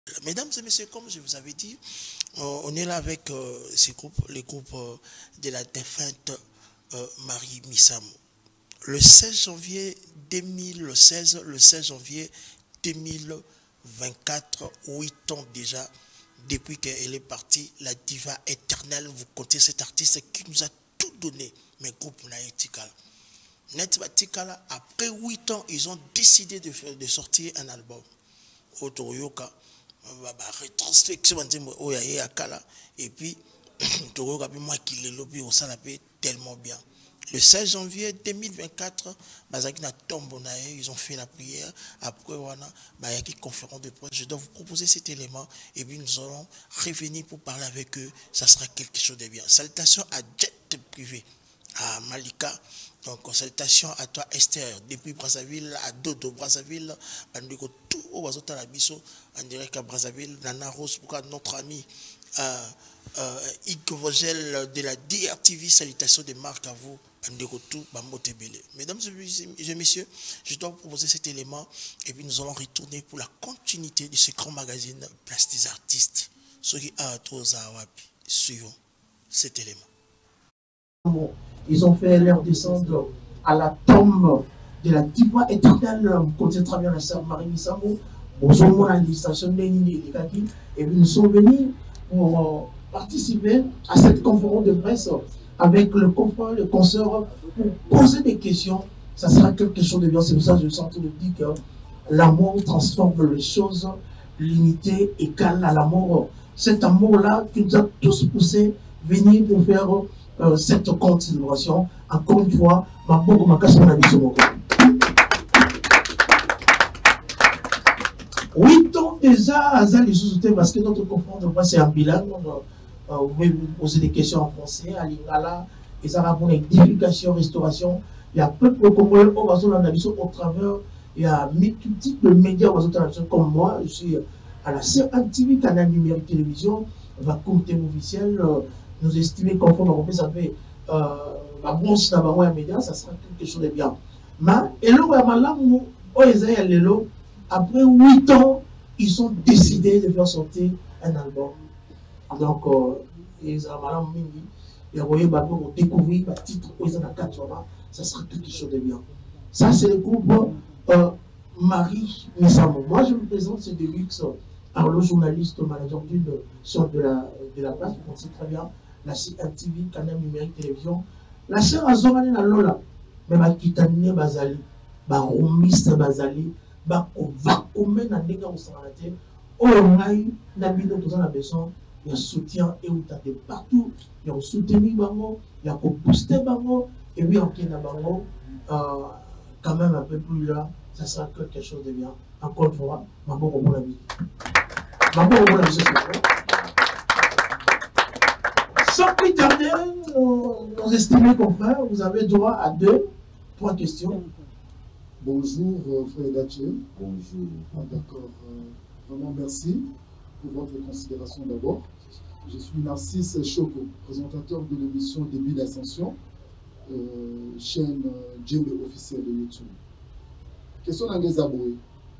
Mesdames et messieurs, comme je vous avais dit, on est là avec ces groupes, les groupes de la défunte Marie Missamou. Le 16 janvier 2016, le 16 janvier 2024, 8 ans déjà, depuis qu'elle est partie, la diva éternelle, vous comptez cet artiste qui nous a tout donné, mais groupe Naïtikal. Netbatikala, après 8 ans, ils ont décidé de sortir un album. Otoyoka, rétrospection, et puis, moi qui l'ai lobby au salapé tellement bien. Le 16 janvier 2024, ils ont fait la prière. Après, il y a une conférence de presse. Je dois vous proposer cet élément et puis nous allons revenir pour parler avec eux. Ça sera quelque chose de bien. Salutations à Jet Privé, à Malika. Donc, salutations à toi, Esther, depuis Brazzaville, à Dodo, Brazzaville, tout au Wazota Labiso, en direct à Brazzaville, Nana Rose, notre ami Ike Vogel de la DRTV, salutations de marque à vous. Mesdames et messieurs, je dois vous proposer cet élément et puis nous allons retourner pour la continuité de ce grand magazine Place des artistes. Ceux qui suivons cet élément. Ils ont fait leur descendre à la tombe de la diva éternelle. Vous connaissez très bien la sœur Marie Missamou. Bonjour à l'administration et puis nous sommes venus pour participer à cette conférence de presse avec le confrère, le consoeur, pour poser des questions. Ça sera quelque chose de bien. C'est pour ça que je sens tout le dire que l'amour transforme les choses. L'unité égale à l'amour. Cet amour-là qui nous a tous poussés venir pour faire cette continuation. Encore une fois, ma beaucoup ma casse mon avis sur mon corps. 8 ans déjà à les sous-soutés parce que notre conférence de presse est en bilingue. Vous pouvez vous poser des questions en français, à l'ingala, et ça va pour l'édification, restauration. Il y a peuple congolais au travers, il y a multiples médias comme moi, je suis à la CRTV, canal numérique télévision, va compter officiel, nous estimer conforme à ça fait la bronze d'abord à médias, ça sera quelque chose de bien. Mais, et là, après 8 ans, ils ont décidé de faire sortir un album. Donc, ils ont découvert le titre, ça sera quelque chose de bien. Ça, c'est le groupe Marie Missamou. Moi, je me présente, c'est Deluxe, le journaliste, manager de la place, vous connaissez très bien, la CRTV, canal numérique télévision. La sœur Azorane na Lola, mais ma kitane bazali, ba romiste bazali, ba ovakome na ndenge au sanate, o ngai na bino tous en a besoin. Il y a soutien et où de partout, il y a soutenu bango, il y a booster bango, et oui, en Kenya bango, quand même un peu plus là, ça sera quelque chose de bien. Encore une fois, ma bonne au bon avis. Ma bonne au bon avis, sans plus tarder, nos estimés confrères, vous avez droit à 2-3 questions. Bonjour, frère Gatché. Bonjour. Ah, d'accord. Vraiment merci pour votre considération d'abord. Je suis Narcisse Choko, présentateur de l'émission Début d'Ascension, chaîne Djembe officielle de YouTube. Question d'Angezaboué.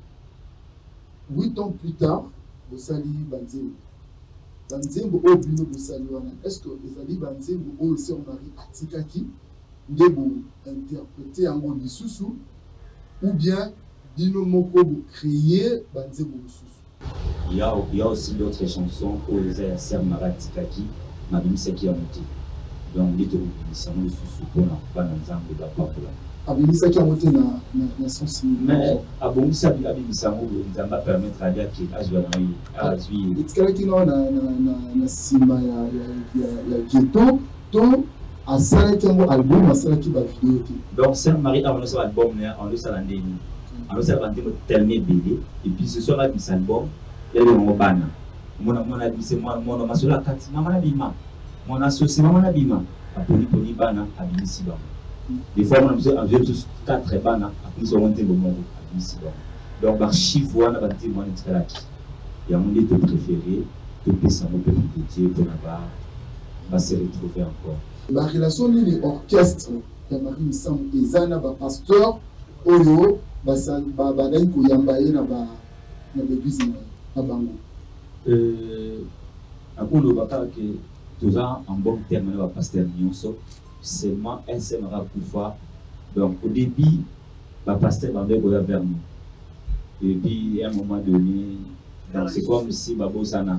8 ans plus tard, vous saluez Banzembo. Banzembo au bino vous saluez. Est-ce que vous saluez Banzembo au aussi on a Atikaki, vous interpréter en mode sous ou bien bino moko vous créer Banzembo sous. Il y a aussi d'autres chansons où les airs Marie Tikaki, Mabimisaki a monté. Donc, les deux Missamou sous pour la de la papula. Abimisaki a monté dans son signe. Mais Abomisa Abimissamou, ça va permettre à dire qu'il a joué à Zui. Et ce qui est na Sima ya Ghetto, donc à Salaki un album, à Salaki ba vidéo. Donc, c'est Marie a lancé l'album, on le salandé. On le salandé tellement BD. Et puis ce soir, il y a un album. Il y a un bana. Mon ami, c'est moi, mon homme, c'est la carte. Maman Abima. Mon associé, Maman Abima. Apoli bana, Abimisi Bam. Des fois, on a besoin de 4 bana, après, on a besoin de Abimisi Bam. Donc, par chiffre, on a besoin de Tzkalaki. Il y a mon état préféré, que Pessamo peut dédier pour va se retrouver encore. La relation de l'orchestre de Marie Missamou et Zana, pasteur, Oyo, Badaï Kouyambaye, dans l'église. akolobaka ke toza en bon terme na pasteur nyonso seulement un seul aura pouvoir. Donc au début pasteur va venir vers nous et puis à un moment donné donc c'est comme si babosana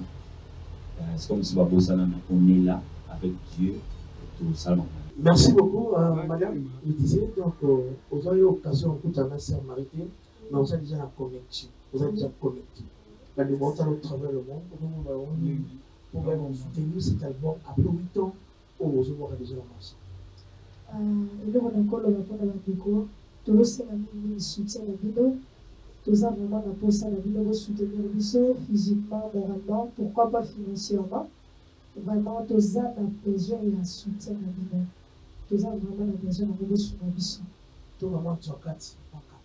on est là avec Dieu tout ça. Merci beaucoup madame. Je disais donc vous avez eu l'occasion de écouter Sœur Marie, mais vous êtes déjà connecté. Vous êtes déjà connecté. Dans le monde à travers le monde pour vous soutenir cet album après 8 ans où vous avez déjà lancé. Et donc on a encore le rapport à la déco. Tout le monde soutient la vidéo. Tout ça vraiment la poste à la vidéo soutenir le physiquement, moralement, pourquoi pas financièrement. Vraiment tout ça a besoin de soutien la vidéo. Tout ça vraiment a besoin de soutenir la vidéo. Tout vraiment tu as 4.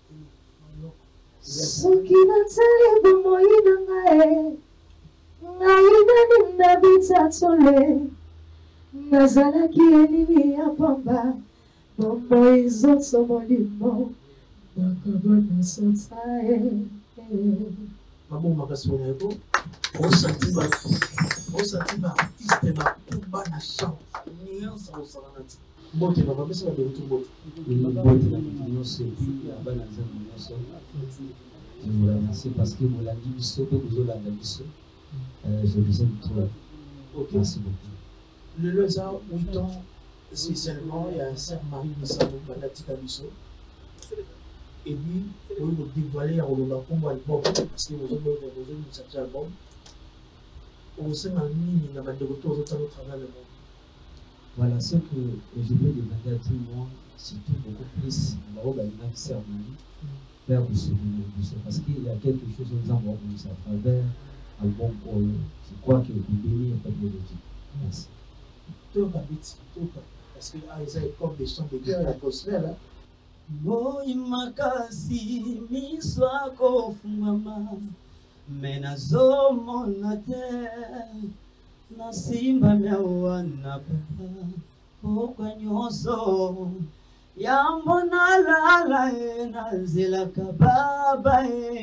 Soki natali bomoi nangae ngaina ninabita tole nazalaki enini ya pamba bomoi zoso molimo nakabona sotae Maman makasi wana yako osati ba artiste ba kuba na chance nyonso osala nati mbote baba mesa ba de tout mbote na nyonso ya bana nzambe nyonso. Je vous remercie parce que vous l'avez dit, ce que vous avez dit, je vous aime trop. Merci beaucoup. Le Leza, 8 ans, spécialement, il y a Sœur Marie Missamo, Banatika Bisso. Et puis, vous nous dévoilez en le album, parce que vous avez cet album. On sait en ligne, il y a de retour au travers le monde. Voilà ce que je veux demander à tout le monde, surtout beaucoup plus, Sœur Marie. Faire de ce parce qu'il y a quelque chose aux gens à travers un bon pôle. Je crois que vous bénissez pas de l'équipe. Merci. Tout parce que ça est comme des chants de guerre, l'atmosphère là. Moi makasi miswako fungama menazo monate nasimba myawana pokwa nyoso Yambona la na zela kababa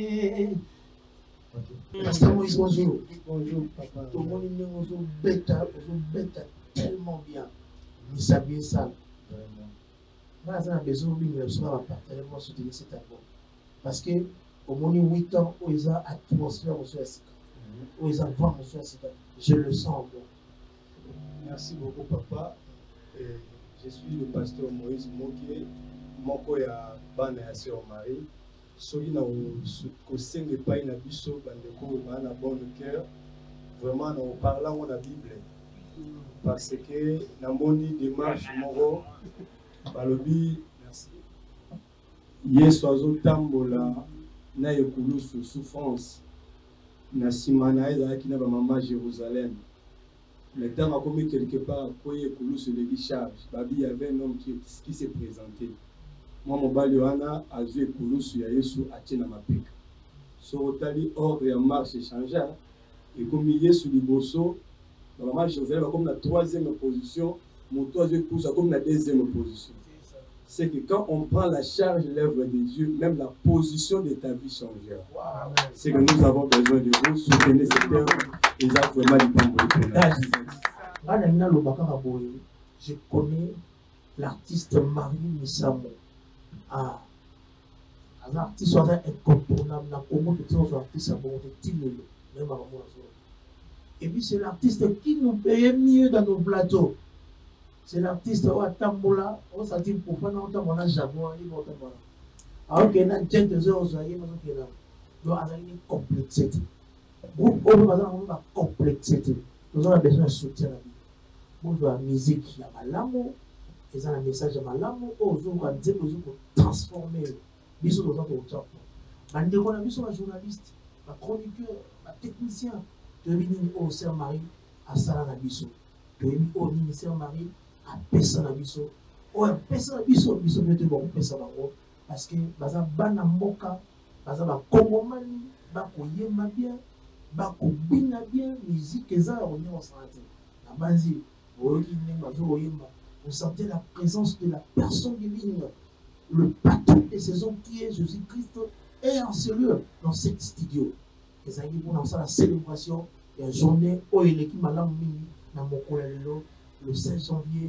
Pasteur Moïse, bonjour. Bonjour, papa. Tout le monde est bonjour, bêta tellement bien. Vous saviez ça. Moi, j'ai besoin de partager soutenir cet album. Parce que, au moins 8 ans, où ils ont atmosphère, où ils ont vent, je le sens encore. Merci beaucoup, papa. Je suis le pasteur Moïse Moké, moko ya bana ya Sœur Marie. Soki na kosenga epai na biso bandeko bana bon cœur, vraiment na parlant na Bible. Parce que na moni démarche moko balobi merci. Yesu azotambola na ekulusu souffrance na simana ezalaki na ba mama Jérusalem. Mais dans ma commune quelque part, il y avait un homme qui s'est présenté. Moi, mon balioana a vu Koulousu ya Yesu a tenu ma pique. Sorotali ordre et marche échangea. Et comme Yesu liboso, la maman Jérusalem va comme la 3e position, mon 3e pouce comme la 2e position. C'est que quand on prend la charge de l'œuvre de Dieu, même la position de ta vie changera. C'est que nous avons besoin de vous, soutenez cette œuvre. Je connais l'artiste Marie Missamo. Un artiste incontournable. Et puis c'est l'artiste qui nous paye mieux dans nos plateaux. C'est l'artiste qui a tambola, on s'est dit pour faire un temps, on a jamais alors qu'il y a une tête de zéro, on a une complexité. Groupe on va complexité. Nous avons besoin de soutien. Nous avons la musique, il y a malamu, ils ont un message malamu, ils ont transformer. Ils ont besoin de temps. Ils ont besoin de journaliste, de chroniqueur, de technicien. De venir au Sœur Marie à Salanabiso. De venir au Sœur Marie à Pessanabiso. Ou à Pessanabiso, Biso, nous devons Pessanabiso. Parce que, baza bana moka, baza ba kongomani, ba koyema bien, ba kobina bien, musique eza on est en santé. La base, vous sentez la présence de la personne divine, le patron des saisons qui est Jésus-Christ est en sérieux dans cet studio. Les amis, pour lancer la célébration ya journée oyo eleki malamu mingi na mokolo ya lelo le 16 janvier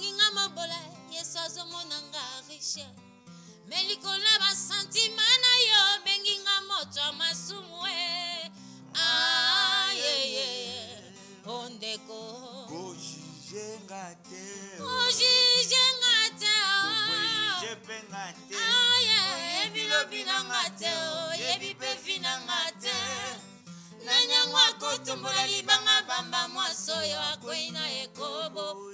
'Meliko la ba sentiment na yo akotombola libanga bamba mwaso oyo akwei na ekobo.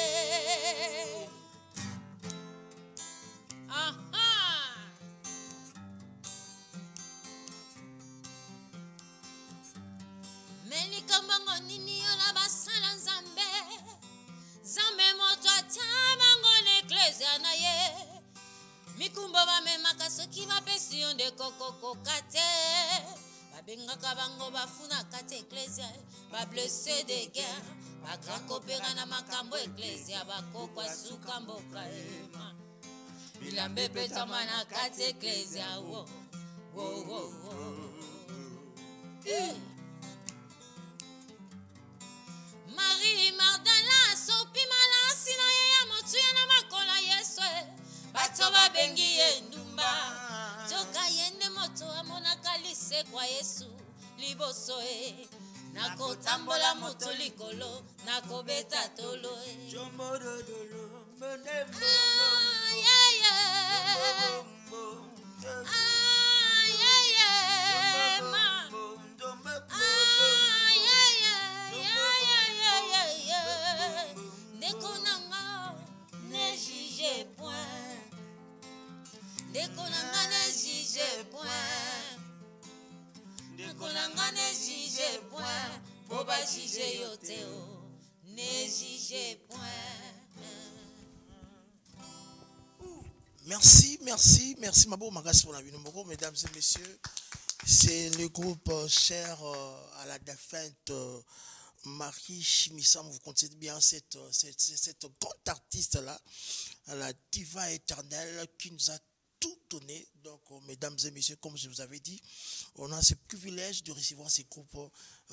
Melikambango nini yo na basala nzambe Zambe moto atamango n'eklezia na ye Mikumbo bamemaka soki bapesi yo nde kokokoka te Babengaka bango bafunaka te eklezia Bablesse de guerre bakakopera na makambo eklezia Bakokwa suka mboka ema Bilambe petama na kati eklezia wo wo wo wo Marie Magdala sopi malasi na ye ya motu ya na makola Yesu Bato babengi ye ndumba Joka yende moto amonaka lise kwa Yesu Liboso Nako tambola moto likolo Nako beta tolo Jombo dodolo Merci Mabo Magas pour la vie. Mesdames et messieurs, c'est le groupe cher à la défunte Marie Chimissam. Vous connaissez bien cette grande artiste-là, la diva éternelle qui nous a tout donné. Donc, mesdames et messieurs, comme je vous avais dit, on a ce privilège de recevoir ces groupes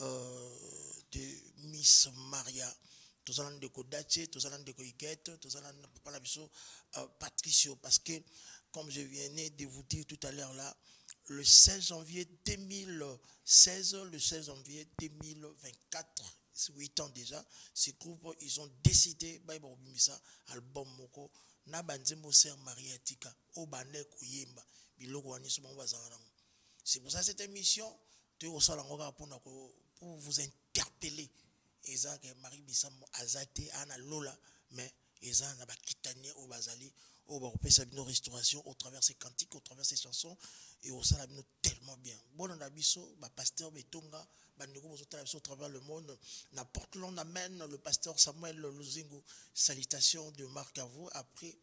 de Miss Maria. Tous allons de Kodache, tous allons de Koïkette, tous allons de Patricio, parce que, comme je venais de vous dire tout à l'heure là, le 16 janvier 2016, le 16 janvier 2024, 8 ans déjà, ces groupes, ils ont décidé, album moko, na banzemo ser Maria Tika, o bane kuyemba, biloko wani souvent bazana. C'est pour ça cette émission, pour vous interpeller. Eza que Marie Bissam azate ana lola, mais eza na bakitanie au bazali, au baropesa bino restauration au travers ces cantiques, au travers ces chansons, et au sala bino tellement bien. Bon on a biso, ba pasteur Betonga, bandeko bozotala biso au travers le monde. N'importe l'on amène le pasteur Samuel Luzingo. Salutations de Marc à vous. Après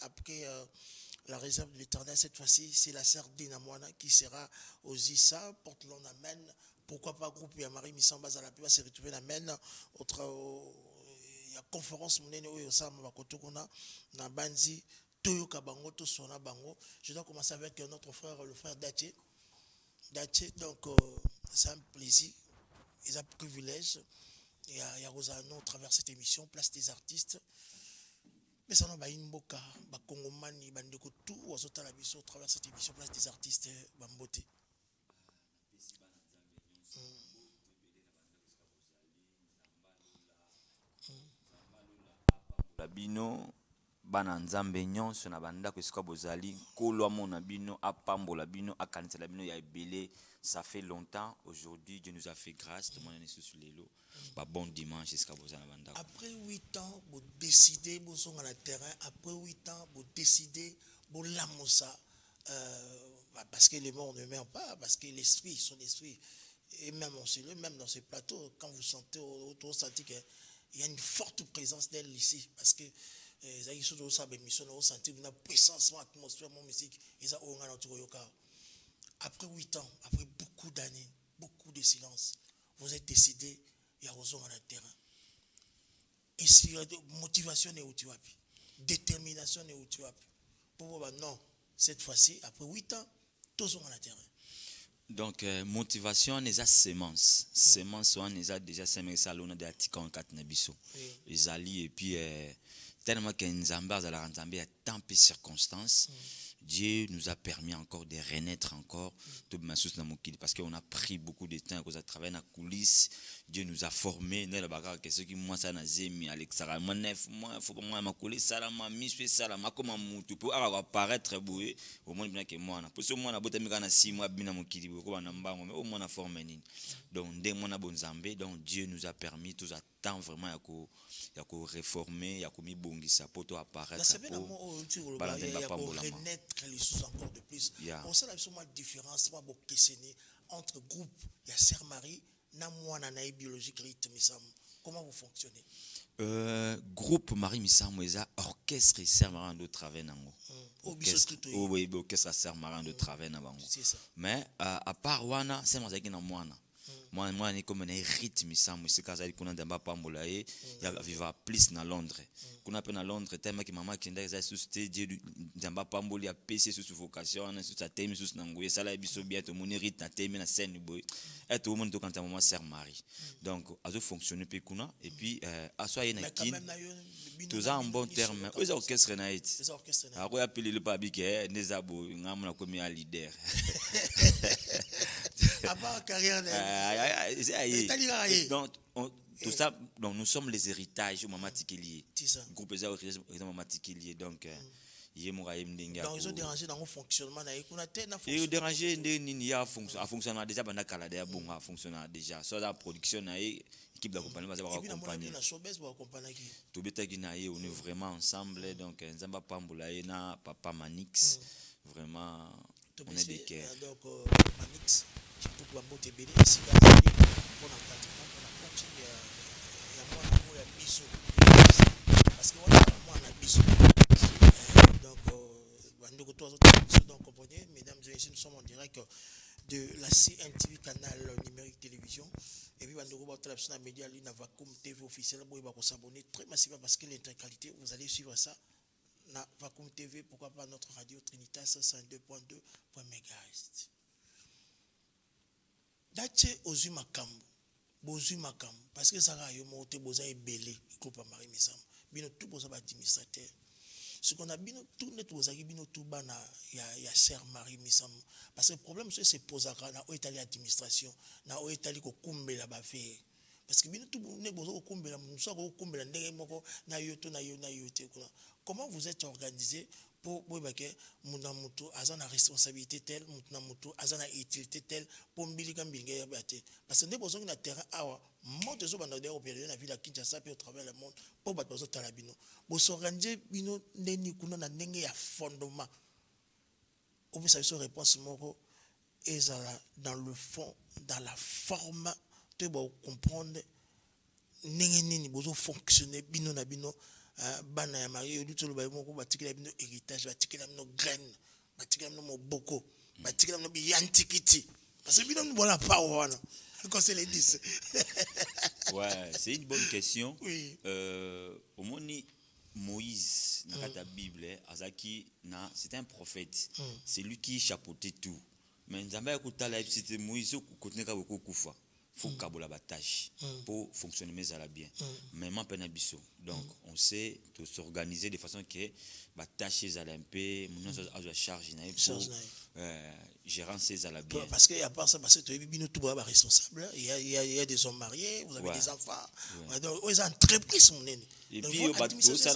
la réserve de l'Éternel, cette fois-ci, c'est la sœur Dina Moana qui sera aux ISA. Porte l'on amène. Pourquoi pas groupe et Marie Missamba à la va se retrouver l'amène. Il y a conférence monene au Yosama Bakotokona, na Banzi, Toyo Kabango, Tosona Bango. Je dois commencer avec notre frère, le frère Daché. Daché, donc c'est un plaisir, c'est un privilège. Il y a Rosano au travers cette émission, Place des artistes. Mais ça n'a pas une boca, Bakongomani, Bandeko, tout, au travers cette émission, Place des artistes, Bambote. Bino bana nzambe nyonso na banda ko esika bozali kolo amona bino apambola bino akanisela bino ya ebele. Ça fait longtemps. Aujourd'hui Dieu nous a fait grâce de mon sur lelo ba bon dimanche esika bozana banda. Après 8 ans vous décidez vous sont à la terrain. Après 8 ans vous décidez vous lamosa parce que les morts ne meurent pas, parce que l'esprit, son esprit, et même même dans ces plateaux, quand vous sentez autour, sentez qu'il y a une forte présence d'elle ici, parce que une puissance, une atmosphère, mon musique, après 8 ans, après beaucoup d'années, beaucoup de silence, vous êtes décidé, il y a Roson à la terrain. Motivation est où tu as pu, détermination est où tu as pu. Pour non, cette fois-ci, après 8 ans, tous sont à la terrain. Donc, motivation, les sémences. Sémences, on les a déjà semé ça, on a des articles en 4 nabiso. Les alliés, et puis, tellement qu'il y a une zambaz à la rentambée, il y a tant de circonstances. Dieu nous a permis encore de renaître encore parce qu'on a pris beaucoup de temps à travailler dans la coulisse. Dieu nous a formés. Ceux qui moi ça Alexandra moi 9 mois faut pas moi ma coulisse ça la ma mis ça la ma comme mutu pour apparaître boué au moins bien que moi pour ce moi na bota mikana 6 mois bina mokili ko na mbango mais au moins na forme nini donc dès moi na bonzambe donc Dieu nous a permis tout ça temps vraiment ya ko réformer ya ko mi bongisa poto apparaître pour renaître les sous encore de plus on sait la différence pas questionner entre groupe ya Sœur Marie na mwana na biologique rythme misam. Comment vous fonctionnez? Groupe Marie Misamo eza orchestre Sœur Marie de travail nango. Orchestre Sœur Marie de travail na bango. Mais à part wana c'est moi qui na mwana. Moi ni comme un rythme Misamo c'est kaza kuna ndamba pambola e ya viva plus na Londres. Kuna pe na Londres tema ki mama kinda za susciter Dieu ndamba pambola ya PC sous vocation na sous sa thème sous nango ça la biso bien to moni rythme na thème na scène boy. Et tout le monde quand à maman Sœur Marie. Donc azo fonctionner pe kuna et puis à soi y na qui tous en bon terme aux orchestres na iti. Ako appelé le pabi ke nezabo ngamna comme un leader. Donc, tout ça, donc nous sommes les héritages au Maman Tikelier. Groupe des héritages au Maman Tikelier. Donc, ils ont dérangé dans le fonctionnement. Ils ont dérangé, ils ont fonctionné déjà, ils ont fonctionné déjà. Soit la production, l'équipe d'accompagnement va accompagner. Tout le on est vraiment ensemble. Donc, Nzamba Pamboulaye, Papa Manix, vraiment, on est des cœurs. Donc, Manix. Pour la beauté bénie, si vous avez un bon encadrement, on a continué à bisou. Parce que moi, on a bisou. Donc, comprenez, mesdames et messieurs, nous sommes en direct de la CNTV canal numérique télévision. Et puis, on va voir la média, la Vacuum TV officielle, vous allez s'abonner très massivement parce que l'intégralité, vous allez suivre ça. Na Vacuum TV, pourquoi pas notre radio Trinitas 102.2 MHz. Dache ozu makambo bozu makambo parce que ça va yo monter boza ebelé groupe Marie Misam bino tout boza ba administrateur ce qu'on a bino tout net boza ki bino tout bana ya Sœur Marie Misam parce que le problème c'est posaka na o Italie administration na o Italie ko kumbela ba faire parce que bino tout net boza ko kumbela muso ko kumbela ndenge moko na yo to na yo te comment vous êtes organisé pour que muna mutu azana responsabilité telle mutuna mutu azana utilité telle pour mbilika mbilinga ya bate parce que ne besoin na terrain awa moto zo banda de opérer na ville à Kinshasa pe au travers le monde pour bato zo talabino bo s'organiser bino ndeni kuna na ndenge ya fondement ou ça une réponse moko ezala dans le fond dans la forme te bo comprendre ndenge nini bozo fonctionner bino na bino bana ya Marie du tout ba moko batikela bino héritage batikela bino graine batikela bino moboko batikela bino biantikiti parce que bino voilà pas wana quand c'est les 10. Ouais, c'est une bonne question. Oui. Au moni Moïse dans la Bible azaki na c'est un prophète. C'est lui qui chapeautait tout. Mais nzamba ekutala c'était Moïse ko continuer ka beaucoup kufa. Faut kabola bataille pour fonctionner mais à la bien même en penabiso donc on sait de s'organiser de façon que bataille à l'MP mon à la charge pour gérant ces à la bien parce que à part ça parce que tu es bino tout ba responsable il y a des hommes mariés vous avez des enfants donc ils ont entreprise mon nene et puis au bateau ça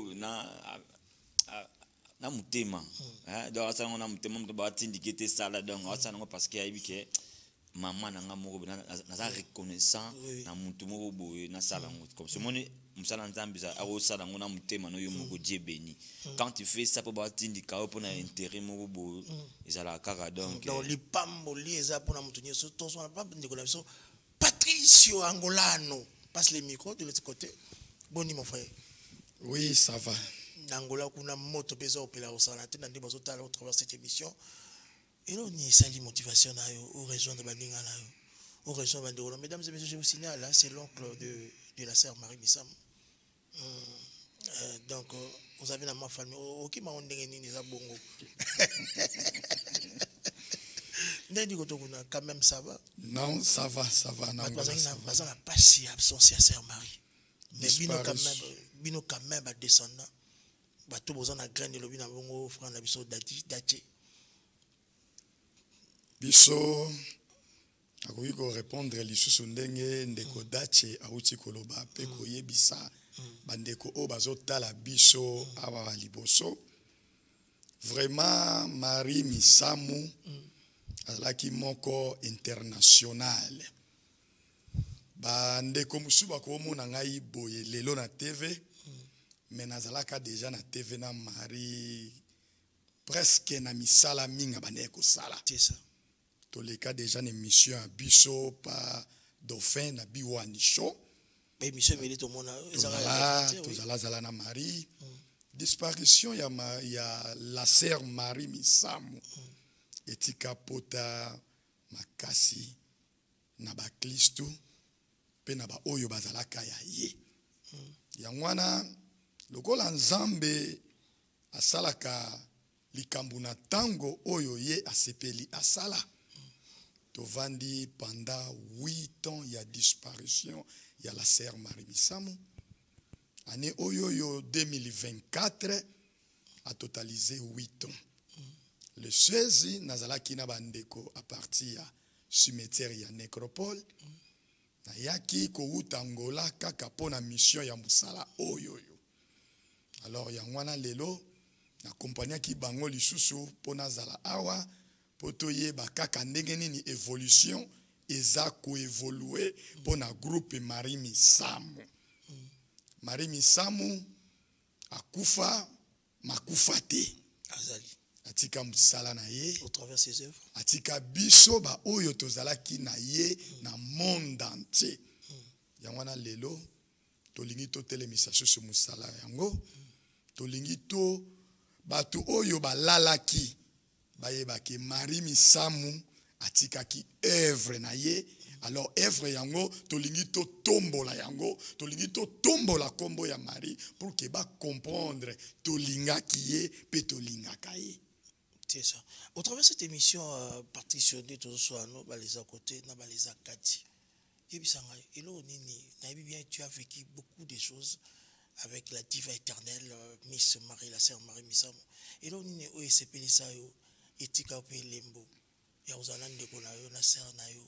na mutema donc ça on a mutema on ba indiquer ça là donc ça parce qu'il y a eu que maman nanga moko na reconnaissant na mutu moko boye na sala ngoto comme ce moni musala nzambi za aro sala ngona mutema no yo moko Dieu béni quand tu fais ça pour batindika pour na intérêt moko boye ezala kaka donc dans les pamboli eza pour na mutu nyeso to so na pas ndikola biso Patricio Angolano passe les micros de l'autre côté boni mon frère. Oui, ça va. Angola kuna moto pesa opela au sala tena ndi bazo tala au travers cette émission. Et là, on y a une motivation aux régions de Bandinga. Aux régions de Bandinga. Mesdames et messieurs, je vous signale, là, c'est l'oncle de la Sœur Marie Misam. Donc, vous avez dans ma famille, ok, ma on est ni za bongo. Quand même, ça va. Non, ça va, ça va. Non, ça va pas si absence à Sœur Marie. Mais bino quand même descendant. bato boza na graine lobi na bongo frère na biso dache biso akoki ko répondre lisusu ndenge ndeko dache auti koloba pe koyebisa bandeko o bazotala biso awa liboso. Vraiment Marie Misamu azalaki moko international. Bandeko musu bakomona ngai boye lelo na TV. Mais nazalaka déjà na TV na Marie presque na misala minga bandeko sala. C'est ça. Tous les cas déjà une émission à biso pa dauphin na biwani show. Émission mais tout le monde zala na Marie. Disparition ya la sœur Marie Misamu. Etika pota makasi na ba Kristo pe na ba oyo bazalaka ya ye. Yangwana lokola Nzambe asalaka likambo na tango oyo ye asepeli asala. Tovandi pendant 8 ans il y a disparition il y a la sœur Marie Misamu. Année oyo 2024 a totalisé 8 ans. Le 16 nazalaki na bandeko à partir ya cimetière ya nécropole. Na yaki ko utangola kaka pona mission ya musala oyo. Alors yangwana lelo na compagnie ki bango lisusu pona zala awa potoye bakaka ndenge nini évolution eza ko évoluer pona groupe Marie Misamu. Marie Misamu akufa makufate azali atika musala na ye au travers ses œuvres atika biso ba oyo tozalaki na ye na monde entier. Yangwana lelo tolingi to telemisation sur musala yango tolingi to batu oyo balalaki bayebaki Marie Misamu atikaki œuvre na ye. Alors œuvre yango tolingi to tombola yango tolingi to tombola kombo ya Marie pour que ba comprendre tolinga kiye pe tolinga kaye. C'est ça. Au travers de cette émission partitionnée tous soir no les à côté na les à kati. Yebisanga elo nini na bien tu as vécu beaucoup de choses avec la diva éternelle Miss Marie la sœur Marie Misamu. Elo nini o esepeli sa yo etika pe lembo ya uzalande ko na yo na sœur na yo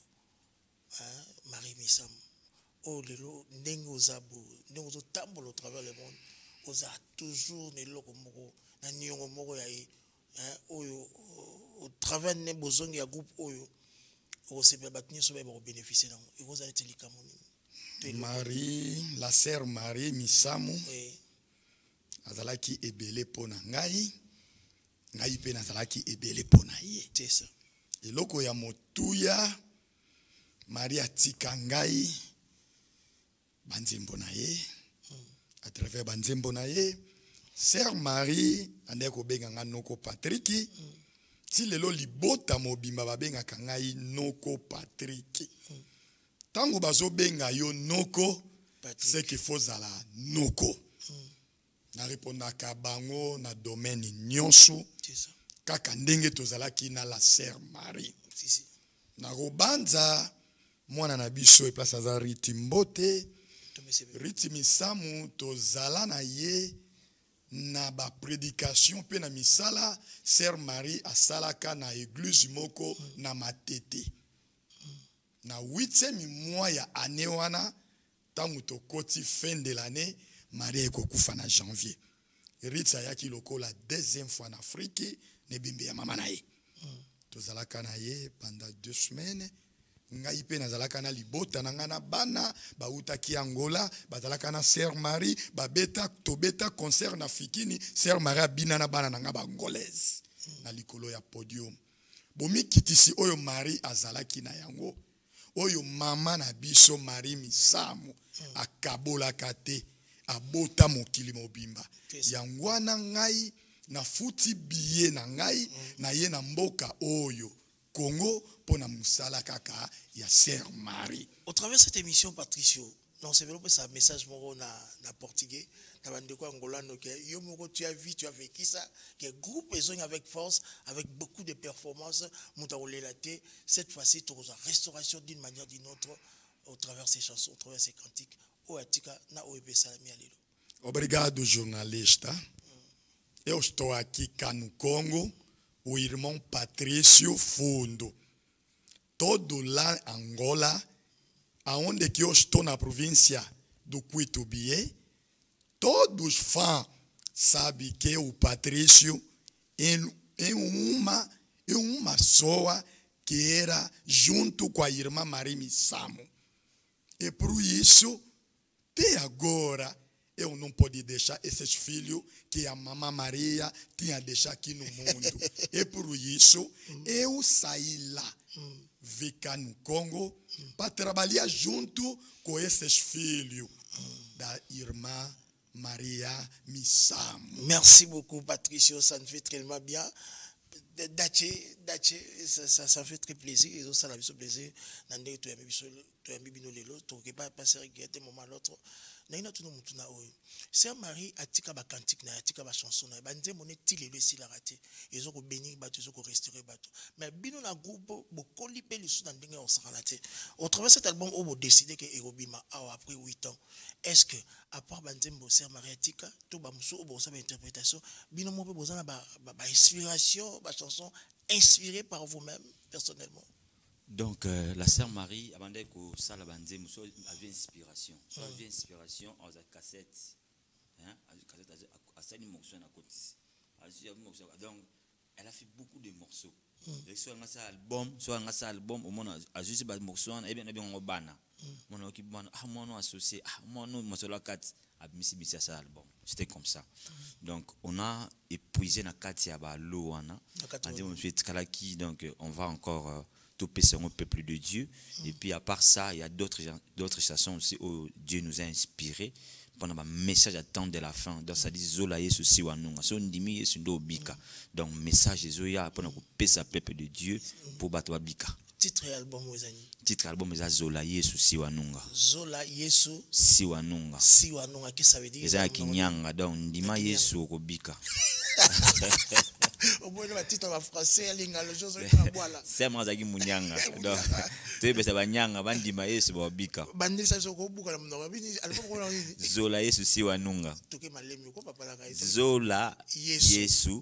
Marie Misamu. Oh lelo ndenge ozabu ndenge ozotambola au travers le monde oza toujours ne loko moko na nyongo moko ya oyo au travers ne bozongi ya groupe oyo osepela bato nyonso ba bénéficier nango ekozala ete likambo nini Marie la sœur Marie Misamu azalaki ebele pona ngai pe nazalaki ebele pona ye. C'est ça. Eloko ya motuya Marie atika ngai banzembo na ye à travers banzembo na ye sœur Marie ande ko benga nga noko Patrick ti lelo libota mobimba babengaka ngai noko Patrick tango bazo benga yo noko c'est qu'il faut zala noko na répondaka bango na domaine nyonso kaka ndenge tozalaki na la sœur Marie na robanza mwana na biso e place za Riti Mbote Riti Misamu tozala na ye na ba prédication pe na misala sœur Marie asalaka na église moko na Matete na 8e mois ya année wana tangu tokoti fin de l'année Marie ekokufa na janvier. Riti ayaki lokola 2e fois en Afrique ne bimbe ya mama na ye tozalaka na ye pendant 2 semaines. Ngai pe nazalaka na libota na ngana bana bautaki Angola bazalaka na sœur Marie tobeta concert na Fikini sœur Marie abina na bana nga bangolaise na likolo ya podium bomikitisi oyo Marie azalaki na yango oyo mama na biso Marie Misamu akabola kate abota mokili mobimba yangwana ngai na futi biye na ngai na ye na mboka oyo Congo pour na musala kaka ya sœur Marie. Au travers de cette émission Patricio, non c'est vraiment ça message moko na portugais, na bandeko angolano que yo moko tu as vécu ça que groupe besoin avec force, avec beaucoup de performances, mutaolelaté cette fois-ci tu as restauration d'une manière ou d'une autre au travers ces chansons, au travers ces cantiques. O atika na o epesa mi alelo. Obrigado jornalista. eu estou aqui cá no Congo, o irmão Patrício Fundo. Todo lá Angola, aonde que eu estou na província do Cuitubié, todos os fãs sabem que o Patrício é uma pessoa que era junto com a irmã Maria Missamo. E por isso, até agora, eu não posso deixar esses filhos que a mamãe Maria tinha deixado aqui no mundo. E por isso, eu saí lá, vim cá no Congo, para trabalhar junto com esses filhos da irmã Maria Missamo. Merci beaucoup, Patricio, ça me fait tellement bien. Daché, ça fait très plaisir. Et ça, ça fait plaisir. Nandé, tu as mis bino lelo, tu n'as pas passé regretter un moment à l'autre. Naina tout le monde na oyo. Sœur Marie atika ba cantique na atika ba chanson na banze moné tilé le si la raté. Ils ont ko bénir bato, ils ont ko restaurer bato. Mais bino na groupe bokoli pe lisu na ndenge on s'arrêter. Au travers cet album on a décidé que Erobima après 8 ans. Est-ce que à part banze mbo Sœur Marie atika to ba muso bo sa ba interprétation bino mo pe bozana ba inspiration, ba chanson inspirée par vous-même personnellement? Donc, la sœur Marie, avant d'être au salle à Banzé, avait inspiration. Avait inspiration en cassette. Donc, elle a fait beaucoup de morceaux. Soit un album, au moins, à juste des morceaux, et bien, on banana. Mon équipe, mon associé, mon morceau la 4, a mis ça album. C'était comme ça. Donc, on a épuisé la 4 à l'eau. Donc, on va encore. Tout péché un peuple de Dieu. Et puis à part ça, il y a d'autres chansons aussi où Dieu nous a inspirés pendant un message à temps de la fin. Donc ça dit Zola Yesu Siwanunga. So ndimi Yesu ndo bika. Donc message Zoya pendant que péché peuple de Dieu pour battre bika. Titre album wezani. Titre album est Zola Yesu Siwanunga. Zola Yesu Siwanunga. Siwanunga qui ça veut dire? Eza kinyanga donc ndima Yesu ko bika. Au moins, le titre en français, c'est moi qui munyanga. Donc, tu es ça nyanga, bandi maïs bobika. Bandi ça soko buka la mnoga. Zola Yesu Siwanunga. Zola Yesu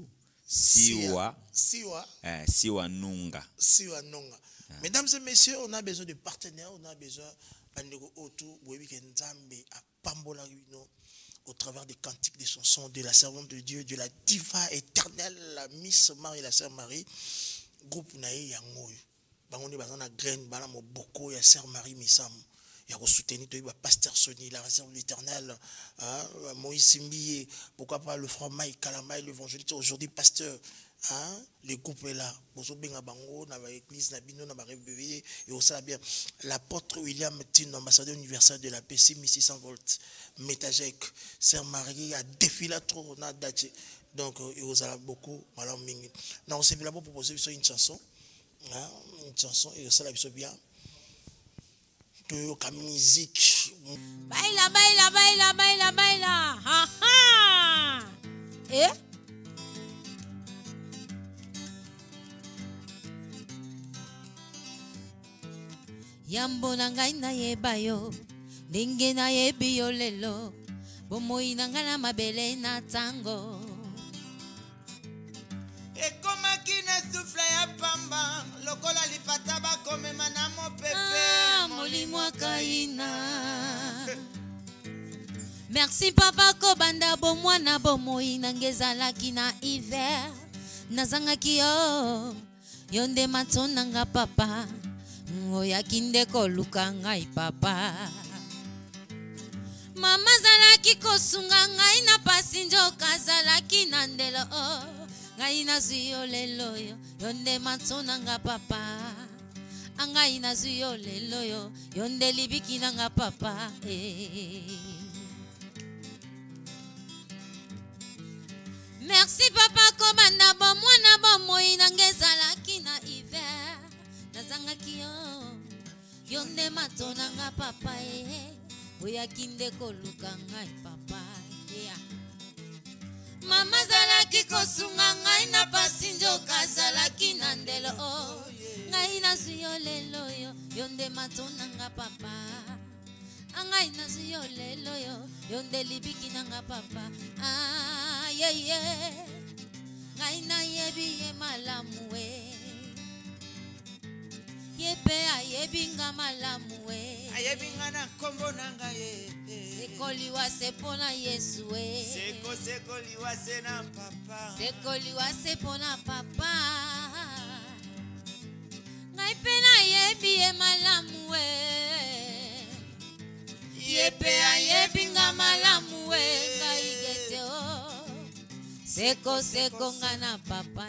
Siwanunga. Siwanunga. Mesdames et messieurs, on a besoin de partenaires, on a besoin bandeko autour, webi kenzambe a pambola no. Au travers des cantiques, des chansons de la servante de Dieu, de la diva éternelle, la Miss Marie, la Sœur Marie, groupe naïe yangoy. Bangoni bazana graine, bala mo boko ya Sœur Marie Missam. Ya ko soutenir to ba pasteur Sony, la réserve de l'Éternel, Moïse Simbié, pourquoi pas le frère Mike Kalamai, l'évangéliste aujourd'hui pasteur. Le groupe est là. Bozo benga bango na ba église na bino na ba réveillé et au ça bien l'apôtre William Tin, ambassadeur universel de la paix 1600 volts. Métagec, Sœur Marie a défilé trop na daté. Donc il vous a beaucoup malam mingi. Non, on s'est là pour proposer une chanson. Une chanson et ça la biso bien. To ka musique. Baila baila baila baila baila. Ha ha. Eh? Yambo na ngai na yeba yo, ndenge na yebi yo lelo, bomoi na ngai na mabele na tango. Ekomaki na souffle ya pamba, lokola lipata bakomema na mopepe. Molimo akaina. Merci papa kobanda bomwana bomoi na ngezalaki na hiver. Nazangaki yo, yonde matonanga papa. Oya kinde koluka ngai papa. Mama zalaki kosunga ngai na pasi njoka zalaki na ndelo. Ngai na zuyo lelo yo, yonde matonanga papa. Angai na zuyo lelo yo, yonde libiki nanga papa. Merci papa kobanda bomwana bomoi na ngezalaki na hiver. Nazangaki yo, yonde matonanga papa oya kinde koluka ngai papa Mama zalaki kosunga ngai na pasi njoka zalaki na ndelo ngai na zuyo lelo yo, yonde matonanga papa angai nazi yo lelo yo yonde libiki nanga papa ye ngai na yebi ye malamu we yepe ayebinga malamu we ayebinga na kombo nanga ye sekoliwa sepona Yesu we sekoliwa se na papa sekoliwa sepona papa ngai pena yebi ye malamu we yepe ayebinga malamu we ngai gete o seko ngana papa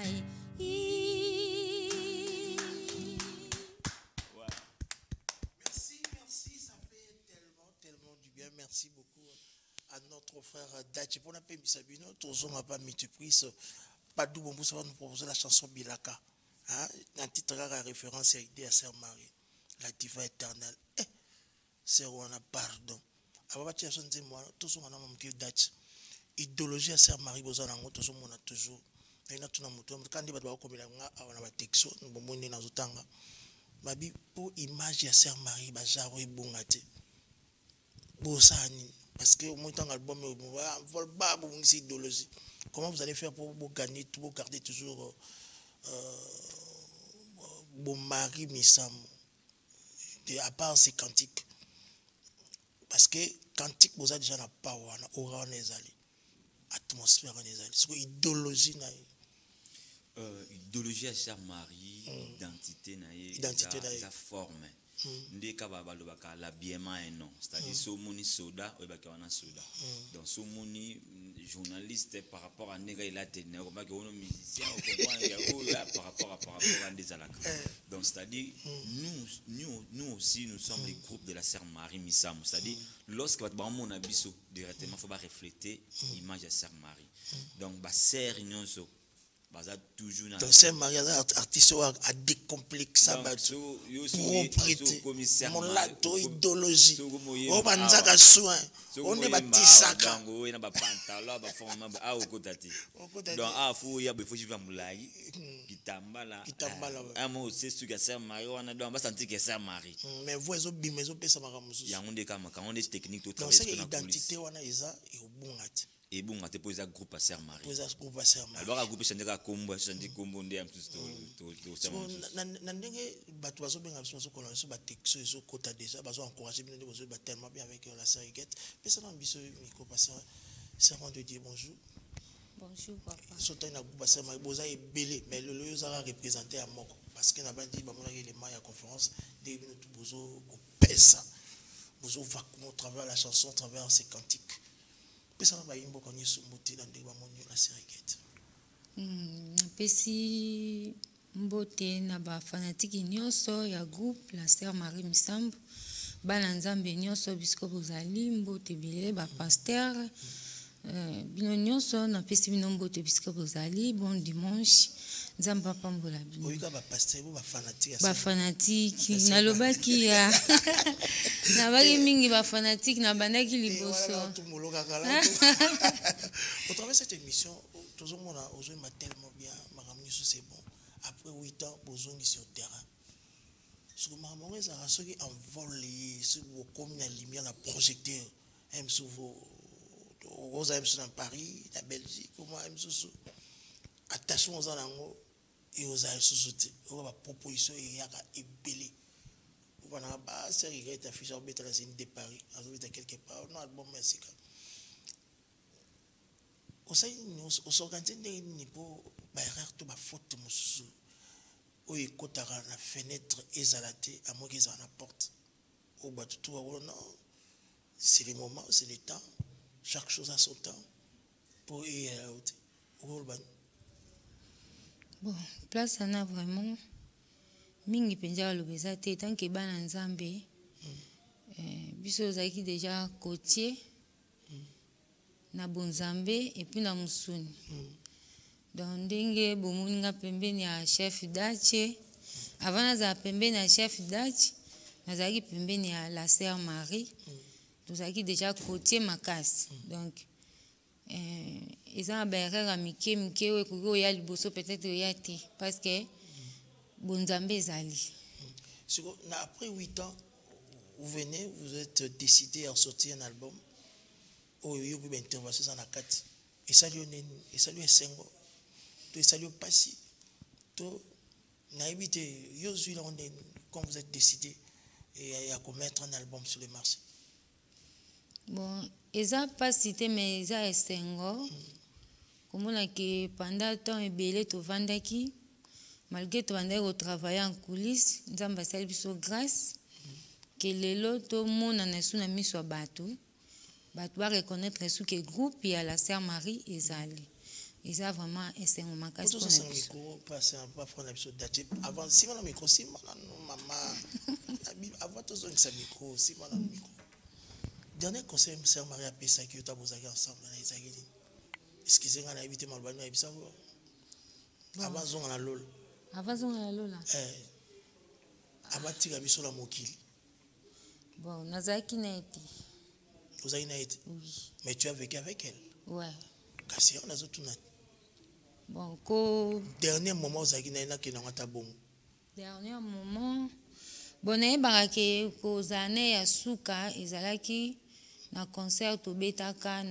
Merci beaucoup à notre frère Dachi. Pour la paix, Misabino, tous on pas multiprise. Pas d'où bon ça va nous proposer la chanson Bilaka. Un titre à référence à Sœur Marie, la diva éternelle. C'est où on a pardon. Avant de dire ça, moi, tous on a mon petit Dachi. Idéologie à Sœur Marie, vous en avez tous on a toujours. Et là, tout le monde, quand il va comme il a un texte, nous avons dit dans le temps. Babi pour image à Sœur Marie, bazaro et bongate. Parce que au moins dans l'album c'est idéologie. Comment vous allez faire pour gagner, pour garder toujours bon mari misam à part ces cantiques, parce que cantique vous avez déjà na power na aura nezali atmosphère nezali c'est quoi idéologie na idéologie à Sœur Marie, identité na sa forme. Ndé kaba balobaka l'habillement est non, c'est-à-dire somoni soda ou bakana soda. Donc somoni journaliste par rapport à nega il a tenu comme que on musicien par rapport à des alaka. Donc c'est-à-dire nous aussi nous sommes les groupes de la Sœur Marie Misam, c'est-à-dire lorsque va ba mon abisso directement faut pas refléter l'image de Sœur Marie. Donc ba sœur nyonso toujours dans ces mariages artistes à décomplexer propriété mon lato idéologie on va nous avoir soin on est bâti sacre on a pas pantalon pas forme à au côté donc à fou il y a faut suivre moulay kitambala à moi c'est ce que Sœur Marie on a donc va sentir que Sœur Marie mais vous les autres bimezo pesa makamusu ya on est comme quand on est technique tout travail sur la identité on a isa et au bon ati et bon on a posé un groupe à Sœur Marie groupe à Sœur Marie alors un groupe chandeka kombo chandeka kombo ndé un tout na ndenge bato bazo benga biso ko lancer ba texte eso kota déjà bazo encourager bino de bazo ba tellement bien avec la sœur Guette pesa na biso micro passer serment de dire bonjour papa soto na groupe à Sœur Marie boza ebelé mais le loyo za représenter à moko parce que na bandi ba mona les mailles à conférence de bino tout bozo ko pesa bozo va comment travers la chanson travers ces cantiques. Pesi mbote na ba fanatiki nyonso ya groupe la Sœur Marie Misambu bana nzambe nyonso bisko bozali mbote bile ba pasteur bino nyonso na pesi bino mbote bisko bozali bon dimanche nzamba pambola bino oyika ba pasteur ba fanatiki na lobaki ya na bagi mingi ba fanatiki na bandaki liboso au travers cette émission tout le monde a osé tellement bien maramni c'est bon après 8 ans besoin sur terrain ce que maman ça a ceux qui envolé ce comme la lumière la projecteur aime souvent aux aime sur Paris la Belgique comment aime sous attachement aux anango et aux aime sous on va proposition et yaka ebelé voilà bah c'est regret affiche en bête la scène de Paris à quelque part non album merci au s'organiser ni pour barrière tout ba faute musu o ekotaka na fenêtre ezalate à moi qu'ils en apportent au bas tout non c'est les moments c'est le temps chaque chose a son temps pour y aller bon place en a vraiment mingi penja lobeza te tant que bana nzambe biso zaki déjà côtier na bonzambe et puis na musuni donc ndenge bomuninga pembeni ya chef Dachi avant naza pembeni ya chef Dachi nazaki pembeni ya la Sœur Marie tozaki déjà côtier makasi donc eza berera mike we ko ya liboso peut-être ya te parce que bonzambe ezali après 8 ans vous venez, vous êtes décidé à sortir un album. Oh, il y a une intervention dans la carte. Et ça lui est single. Et ça lui est passé. Tout, naïvité, yo suis là, quand vous êtes décidé et à mettre un album sur le marché. Bon, ça pas cité, mais ça est single. Comme on a que pendant le temps, il to vendaki. Malgré tout le travail en coulisses, nous avons passé grâce que les lots, tout le monde a mis sur bateau. Bateau va reconnaître ce que groupe et à la sœur Marie et Zali. Et ça vraiment c'est un moment casse. Avant si mon micro si maman avant tout ça que micro si mon micro. Dernier conseil sœur Marie a payé ça qui t'a posé ensemble dans les agili. Excusez-moi on a évité mal bani ça. Avant on a lol. Avant on a lol. Avant tira biso la mokili. Bon, Nazaki n'a été. Vous avez été? Oui. Mais tu as vécu avec elle? Ouais. Kasi on a tout net. Bon, ko dernier moment vous avez na ki na ngata bon. Dernier moment bonne barake ko zane ya suka ezalaki na concert to betaka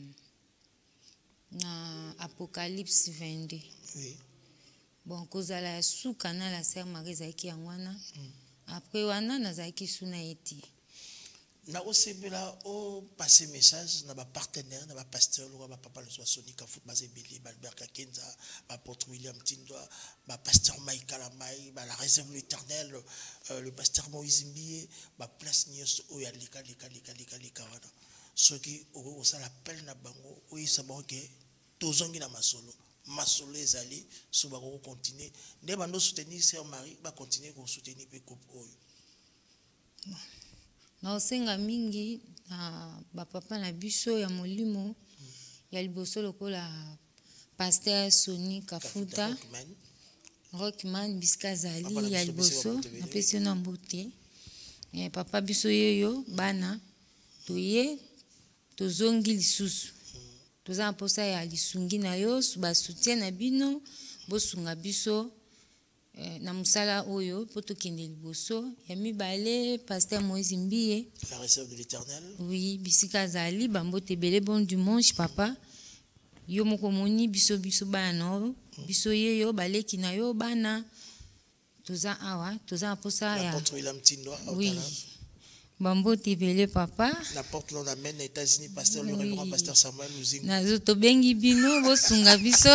na Apocalypse 22. Oui. Bon, ko zala ya suka na la sœur Marie zaki yangwana. Après wana nazaki suna eti. Na osebela o passer message na ba partenaire na ba pasteur lo ba papa le Sonik foot basé Billy Albert Kakenza ba apôtre William Tindwa ba pasteur Michael Amai ba la réserve l'Éternel le pasteur Moïse Mbié ba place nyos o ya lika wana soki o ça l'appel na bango o isa banke tozongi na masolo ezali so ba ko continuer ne bando soutenir sœur Marie ba continuer ko soutenir pe couple oyo. Na osenga mingi na bapapa na biso ya molimo ya liboso lokola pasteur Soni Kafuta Rockman Biska Zali ya liboso na pesi na mbote papa biso yeyo bana toye tozongi lisusu toza mposa ya lisungi na yo ba soutien na bino bosunga biso na musala oyo poto kende liboso ya mibale pasteur Moïse Mbié la réserve de l'Éternel. Oui, bisika zali bambo tebele bon dimanche papa yo moko moni biso bana biso yeyo baleki na yo bana toza awa toza posa ya apôtre William Tindwa. Oui. Bambo tebele papa la porte l'on amène aux États-Unis pasteur le révérend pasteur Samuel Luzinga nazo to bengi bino bosunga biso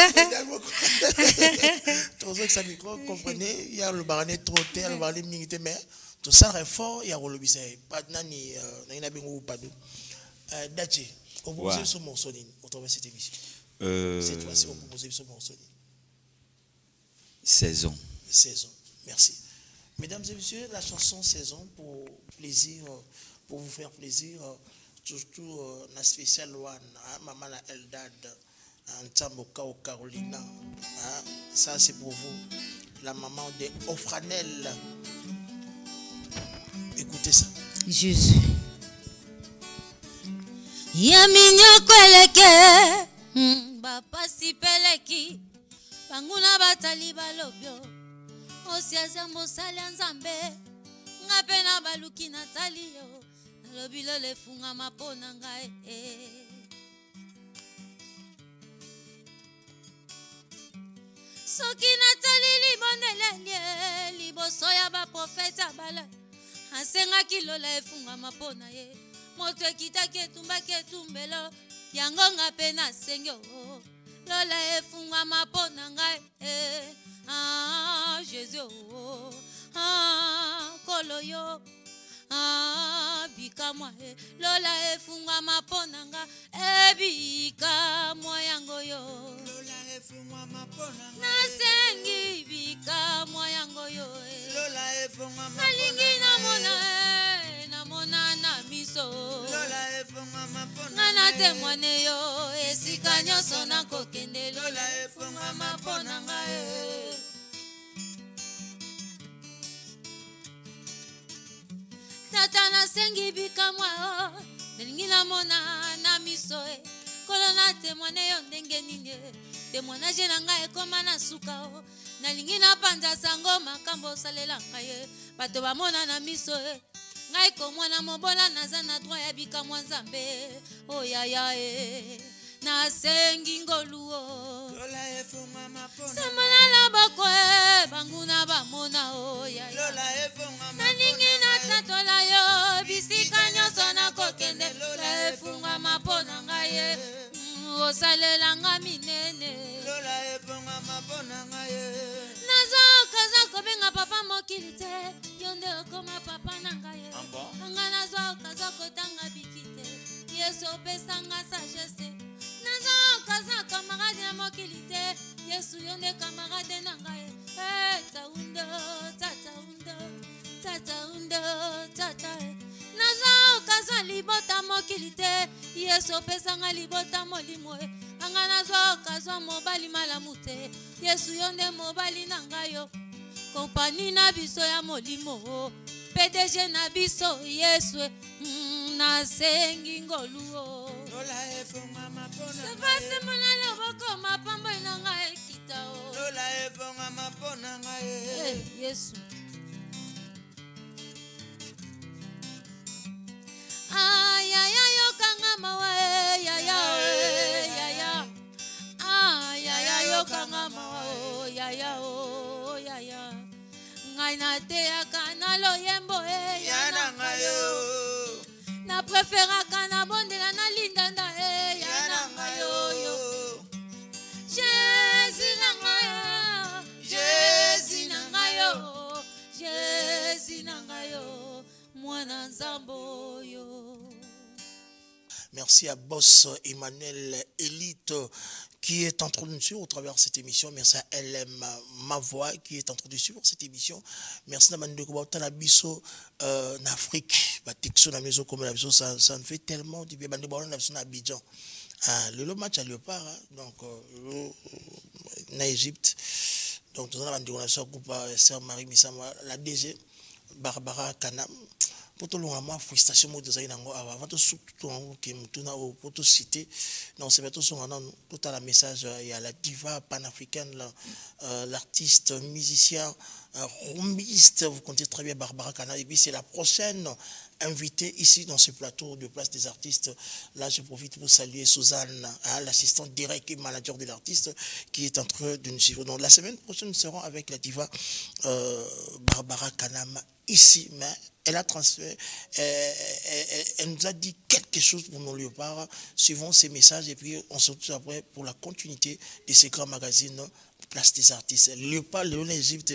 tous ceux qui ça micro comprenez il y a le barané trotté le barané minité mais tout ça est fort il y a le bisa pas nani na bingo pas do dachi on propose ce morceau au travers cette émission cette fois-ci on propose ce morceau saison merci. Mesdames et messieurs, la chanson Saison pour plaisir, pour vous faire plaisir, surtout la spéciale one, Maman la Eldad, Ntamboka au Carolina, ça c'est pour vous, la maman de Ofranel. Écoutez ça. Jésus. Yaminyo kweleke, bapasi peleki, banguna batali balobyo. Osiaza mosali nzambe ngape na baluki natali yo nalobi lo lefunga mapona ngai soki natali libonelele liboso ya baprofeta bala asengaki lola efunga mapona ye moto ekitaki etumbaki etumbelo yango ngape nasengi o lola efunga mapona ngai Jésus, Koloyo, Bika moi, Lola efunga maponanga, Bika moi yangoyo, Lola efunga maponanga, Nasengi Bika moi yangoyo, Lola efunga maponanga, Nalingi namona na miso, Lola efunga maponanga, Nana témoigné yo, esika nyonso na kokende, Lola efunga maponanga. Tata nasengi bika mwa nelingi namona na miso kolo na témoigné yo ndenge nini témoignage na ngai ekoma na suka nalingi na panza sango makambo osalela ngai bato bamona na miso ngai komwana mobola naza na droit ya bikamwa nzambe oyaya nasengi ngoluo semana loboko banguna bamona oyaya naningi natatola yo bisika nyonso nakokende lola efungama mpo na ngai osalelanga minene nazokaza kobenga papa mokili te yo nde okoma papa na ngai anga nazokaza kotanga biki te yesu opesanga sagesse nazokaza kamarade ya mokili te yesu yo nde kamarade na ngai tataundo tata nazokaza libota mokili te yesu opesanga libota molimo anga nazokazwa mobali malamu te yesu yo nde mobali na ngai yo kompani na biso ya molimo PDG na biso yesu nasengi ngoluo sepasi mona loboko mapambo na ngai kitao yesu ayaya yokanga mawa yaya ayaya yokanga mawa yaya ngai na teaka na loyembo yana ngayo na preferaka na bondela na lindanda yana ngayo Jésus na ngayo Jésus na ngayo Jésus na ngayo mwana nzambo yo. Merci à Boss Emmanuel Elite qui est en train de nous suivre au travers de cette émission. Merci à LM Mavoie qui est en train de suivre cette émission. Merci à Mande Kobauta Biso en Afrique. Ça me fait tellement du bien. Mande Kobauta Biso en Abidjan. Le match à Léopard, donc en Égypte. Donc nous avons dit qu'on a sorti Sœur Marie Misama, la DG Barbara Kanam. Pour tout le monde, frustration de ça, avant tout qui me pour tout citer, non c'est tout son tout à la message il y a la diva panafricaine, l'artiste, musicien, rumbiste, vous comptez très bien Barbara Kana, et puis c'est la prochaine invitée ici dans ce plateau de Place des Artistes. Là je profite pour saluer Suzanne, l'assistante directe et manager de l'artiste qui est en train de nous suivre. Donc la semaine prochaine nous serons avec la diva Barbara Kanam ici, mais elle a transféré, elle nous a dit quelque chose pour nos léopards, suivant ces messages, et puis on se retrouve après pour la continuité de ces grands magazines Place des Artistes. Léopard, Léon Égypte,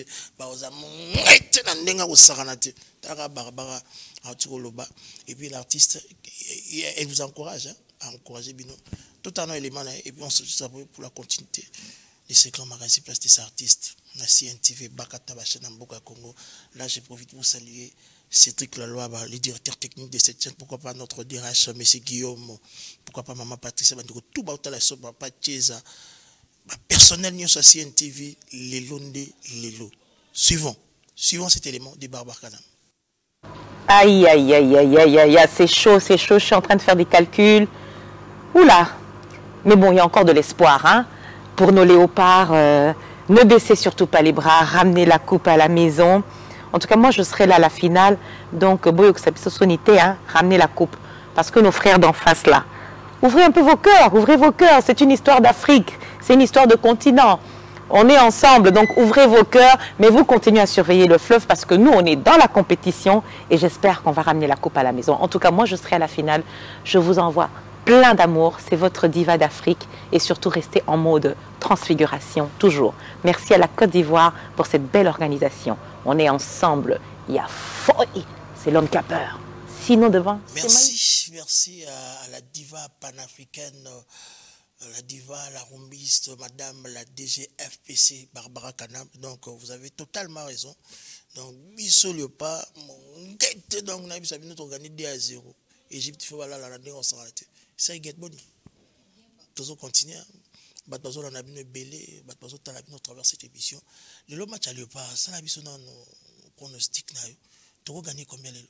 et puis l'artiste, elle vous encourage à encourager Bino. Tout un élément, et puis on se retrouve après pour la continuité de ces grands magazines Place des Artistes. On a CNTV, Bakata Bachana Mboka Congo. Là, je profite pour saluer Cédric Laloy, le directeur technique de cette chaîne. Pourquoi pas notre DRH, M. Guillaume. Pourquoi pas Maman Patricia Bandiko. Tout le monde, Papa Chiesa. Personnel, nous sur CNTV, les Londe, les lots. Suivons cet élément de Barbara Kanam. Aïe, aïe, aïe, aïe, aïe, aïe, c'est chaud, je suis en train de faire des calculs. Oula. Mais bon, il y a encore de l'espoir, hein. Pour nos léopards, ne baissez surtout pas les bras, ramenez la coupe à la maison. En tout cas, moi, je serai là à la finale. Donc, ramenez la coupe. Parce que nos frères d'en face, là, ouvrez un peu vos cœurs, ouvrez vos cœurs. C'est une histoire d'Afrique, c'est une histoire de continent. On est ensemble, donc ouvrez vos cœurs, mais vous continuez à surveiller le fleuve parce que nous, on est dans la compétition et j'espère qu'on va ramener la coupe à la maison. En tout cas, moi, je serai à la finale. Je vous envoie plein d'amour. C'est votre diva d'Afrique et surtout restez en mode transfiguration, toujours. Merci à la Côte d'Ivoire pour cette belle organisation. On est ensemble. Il y a folie. C'est l'homme qui a peur. Sinon devant. Merci à la diva panafricaine, la diva, la rumbiste, madame la DGFPC, Barbara Kanam. Donc vous avez totalement raison. Donc, Bisso Léopard, donc on a gagné 2 à 0. Égypte, il faut aller à la dernière c'est get boni. Tous continuer. Batbazo on a bien belé, Batbazo t'as bien travers cette émission. Le match à Léopard, ça la biso dans nos pronostics na yo. Tu vas gagner combien les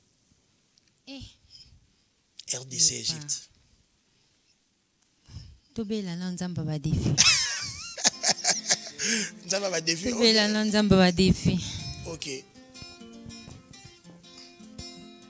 RDC Égypte. Tobela na nzamba ba défi. Nzamba ba défi. Tobela na nzamba ba défi. OK.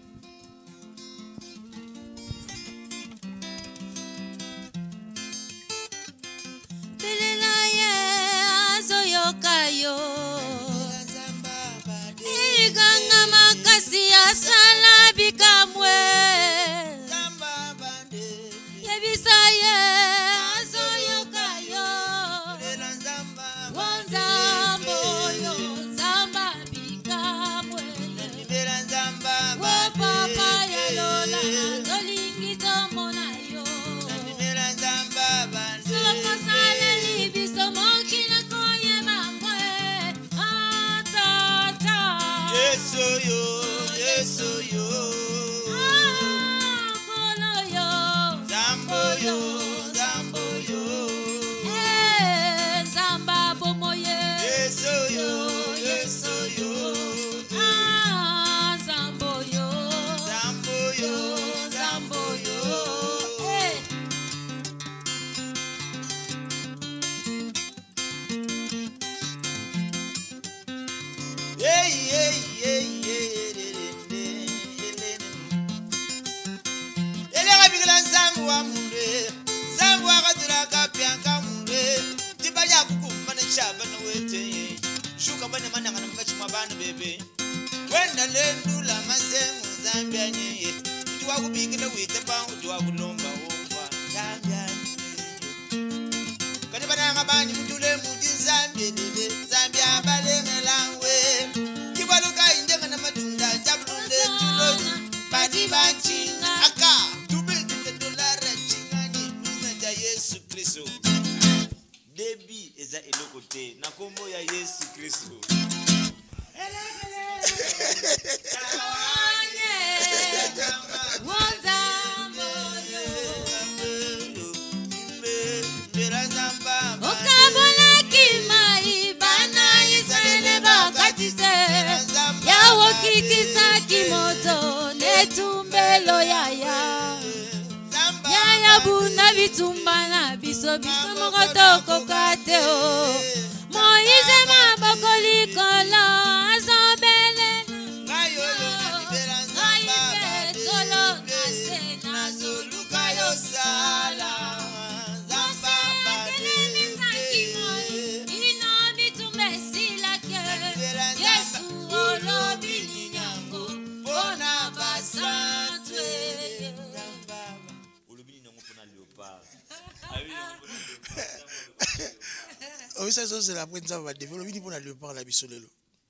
Oui, ça c'est la première fois qu'on va développer pour le par la bisolelo.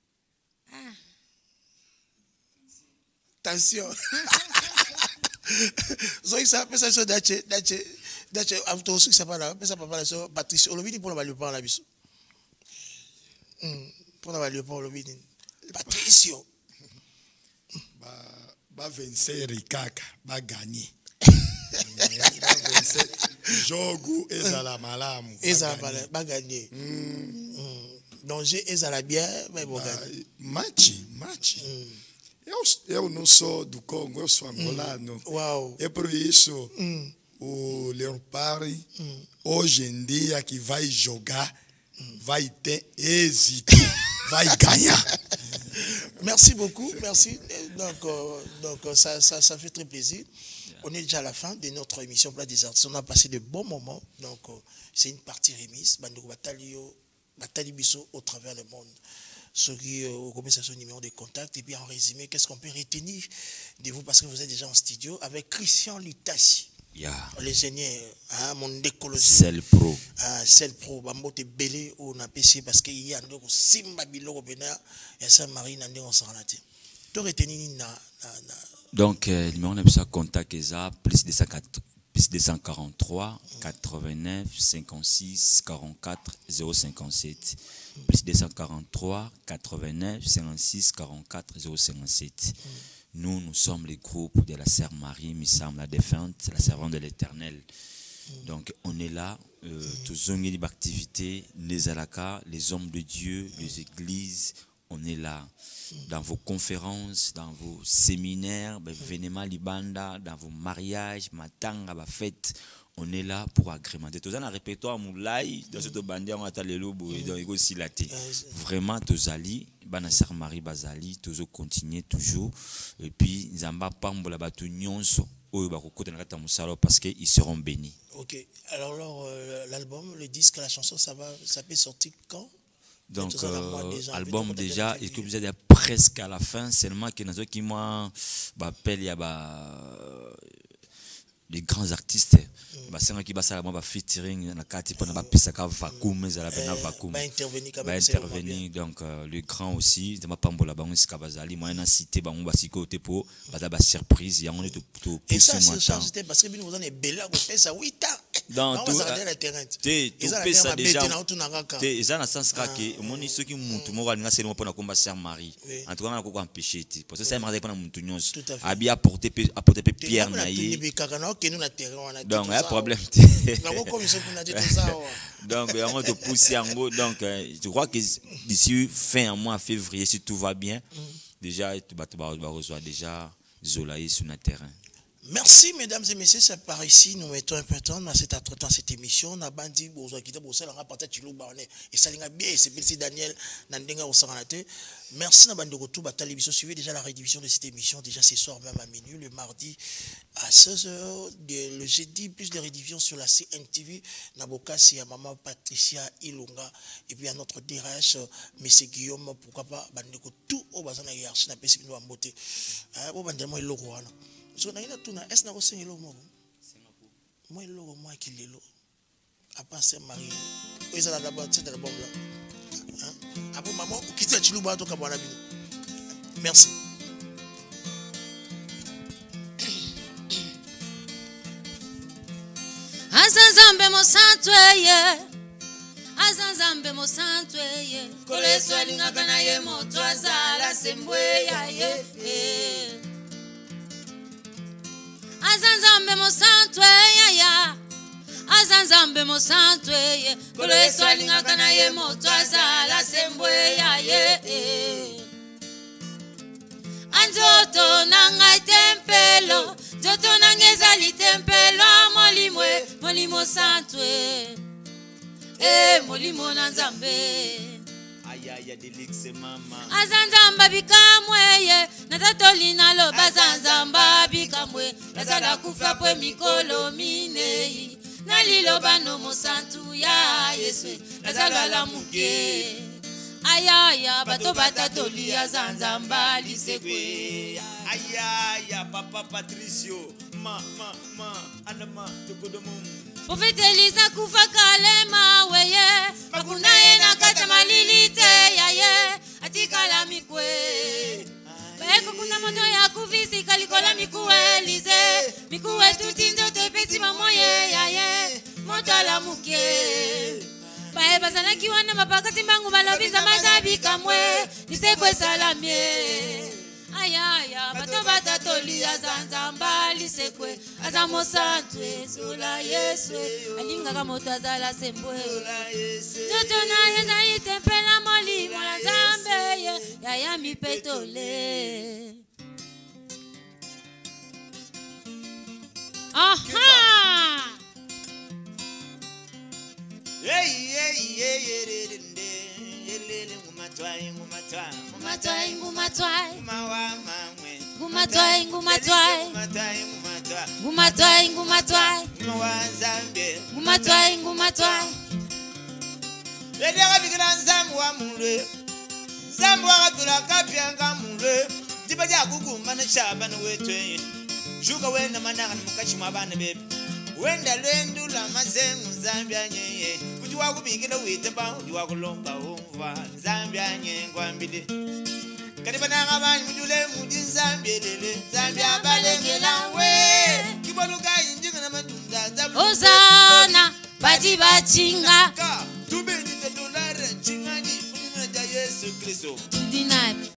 Attention. So ça peut ça dache auto succès ça pas là, ça pas là so Patrice Olobini pour le par la biso. Pour le par Olobini. Patricio. Ba vencer Rikaka, ba gagner. Jogo ezala malamu. Ezala ba gagner. Danger ezala bien, mais bon gagner. Match. Eu não sou do Congo, eu sou angolano. Uau. É por isso o Leopard hoje em dia que vai jogar vai ter êxito, vai ganhar. Merci beaucoup, merci. Donc ça fait très plaisir. On est déjà à la fin de notre émission Plat des Artistes. On a passé de bons moments. Donc c'est une partie remise. Bandoko Batali Bisso au travers du monde. Ceux qui connaissent son numéro de contact. Et puis en résumé, qu'est-ce qu'on peut retenir de vous parce que vous êtes déjà en studio avec Christian Lutassi. L'ingénieur, mon décologie. Cell Pro. Cell Pro, Bambote Belé, on a pêché parce qu'il y a un Simba Bilo Robena et Saint-Marie, on s'en a dit. Tu retenir donc, le numéro de contact est plus 243 89 56 44 057. Plus 243 89 56 44 057. Nous sommes les groupes de la sœur Marie, Missam, la défunte, la servante de l'Éternel. Donc, on est là, tous les activités, les alaka, les hommes de Dieu, les églises, on est là. Dans vos conférences, dans vos séminaires, Venema Libanda, dans vos mariages, Matanga, fêtes, on est là pour agrémenter. Tous un répertoire moulay dans cette bande on a les lobes et dans aussi la tête. Vraiment tous ali, Banassar Marie Bazali, tous continuer toujours et puis Zamba Pambola batu nyonso oyo bakokota na kata musalo parce que ils seront bénis. OK. Alors l'album, le disque, la chanson ça peut sortir quand? Donc, album déjà, et que vous êtes presque à la fin, seulement que nous qui m'appellent, il y a les grands artistes. C'est un qui va featuring, intervenir. Donc, le grand aussi, c'est ma pambola, c'est Kabazali, moi, je cité, moi, je côté pour la surprise. Et ça, c'était parce que nous avons des belles ça 8 ans. dans tout ça déjà ils ont un sens que mon ceux qui montent moi nga c'est pour na combat sœur Marie en tout cas on a quoi empêcher parce que ça m'a pas na muntu nyonso abi apporter pierre na ye donc un problème donc on te pousser en gros donc je crois que d'ici fin mois février si tout va bien déjà tu vas recevoir déjà Zolaï sur le terrain. Merci mesdames et messieurs, c'est par ici nous mettons un peu de temps dans cette émission. On a bandi bozo qui bozo la rapporter tu l'oubarné et ça linga bien c'est merci Daniel Nandenga Osaranate. Merci na bandi retour batali biso suivez déjà la rediffusion de cette émission déjà ce soir même à minuit le mardi à 16h le jeudi plus de rediffusion sur la CNTV Nabokasi à maman Patricia Ilunga et puis à notre DRH monsieur Guillaume pourquoi pas bandi ko tout au bazana hiérarchie na pesi bino amboté. Bo bandi mo iloko wana. So na ina tuna est na ko sengelo mo mo iloko mo akilelo apa se Marie oza la d'abord c'est de la bombe là après maman quitter chiluba to ka bwana bino merci Azanzambe mo santo ye koleso alinga na ye moto azala sembwe ya ye Azanzambe mo santo ya Azanzambe mo santo ye koleso alinga na ye moto azala sembwe ya ye Anjoto nanga tempelo Joto nangeza li tempelo molimo santo molimo na Nzambe Aya delix mama Azanzamba bikamwe natatolina lo bazanzamba bikamwe lazala kufa pwe mikolo minei nalilo bano mosantu ya Yesu lazala la muke aya bato batatoli azanzamba lisekwe aya papa Patricio ma anama tokodomo Profeteliza kufa kalema weye Makuna ena kata malilite ya ye Atikala mikwe Baeko kuna moto ya kuvisi kalikola mikuwe lize Mikuwe tutinjo tepeti mamoye ya ye Moto la muke Bae bazana kiwana mapakati mbangu balobiza mazabi kamwe Nisekwe salamye Aya bato batatoli azanzamba lisekwe azamo santwe sola Yesu alinga kama utazala sembwe toto na yeza itempela moli mola Nzambe ya mipetole aha Yedera bigina Nzambe wa mule Nzambe wa tula kapyanga mule Dibaja guguma na shabana wetwe Juga wenda mananga mukachi mabana bebe Wenda lwendu la mazengu Nzambe anyeye Uji waku bigina witeba uji waku lomba umva Nzambe anyeye ngwambide Kadiba nanga bani mjule mudi Nzambe lele Nzambe abalengela we Kibaluka injinga na matunda Ozana Bati bachinga Tubedi $1 chingani Yesu Kristo.